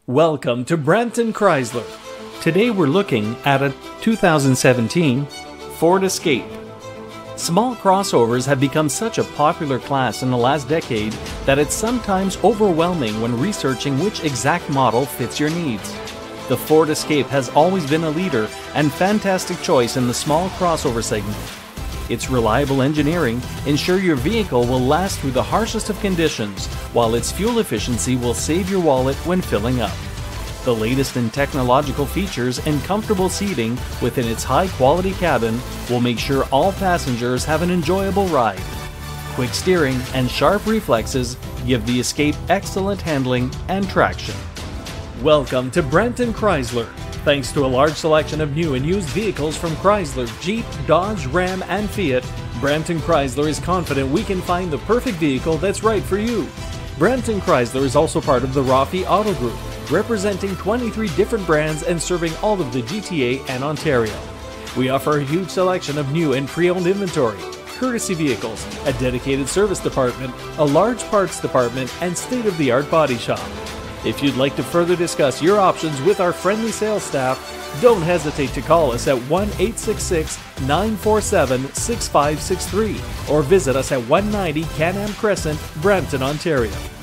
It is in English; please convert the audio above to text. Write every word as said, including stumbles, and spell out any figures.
Welcome to Brampton Chrysler. Today we're looking at a two thousand seventeen Ford Escape. Small crossovers have become such a popular class in the last decade that it's sometimes overwhelming when researching which exact model fits your needs. The Ford Escape has always been a leader and fantastic choice in the small crossover segment. Its reliable engineering ensure your vehicle will last through the harshest of conditions, while its fuel efficiency will save your wallet when filling up. The latest in technological features and comfortable seating within its high-quality cabin will make sure all passengers have an enjoyable ride. Quick steering and sharp reflexes give the Escape excellent handling and traction. Welcome to Brampton Chrysler. Thanks to a large selection of new and used vehicles from Chrysler, Jeep, Dodge, Ram, and Fiat, Brampton Chrysler is confident we can find the perfect vehicle that's right for you. Brampton Chrysler is also part of the Rafi Auto Group, representing twenty-three different brands and serving all of the G T A and Ontario. We offer a huge selection of new and pre-owned inventory, courtesy vehicles, a dedicated service department, a large parts department, and state-of-the-art body shop. If you'd like to further discuss your options with our friendly sales staff, don't hesitate to call us at one eight six six, nine four seven, six five six three or visit us at one ninety Can-Am Crescent, Brampton, Ontario.